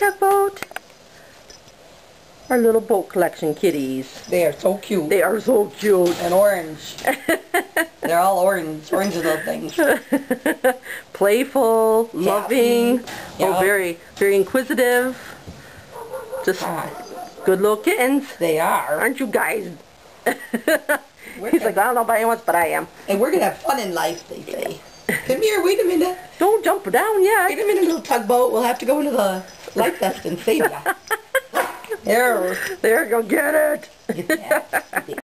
Tugboat. Our little boat collection kitties. They are so cute. They are so cute. And orange. They're all orange. Orange little things. Playful, Happy. loving, Yep. oh, very, very inquisitive. Just good little kittens. They are. Aren't you guys? He's like, I don't know about anyone else, but I am. And we're going to have fun in life, they say. Come here, wait a minute. Don't jump down yet. Wait a minute, little tugboat. We'll have to go into the life vest and save ya. There. There, go get it. Get that.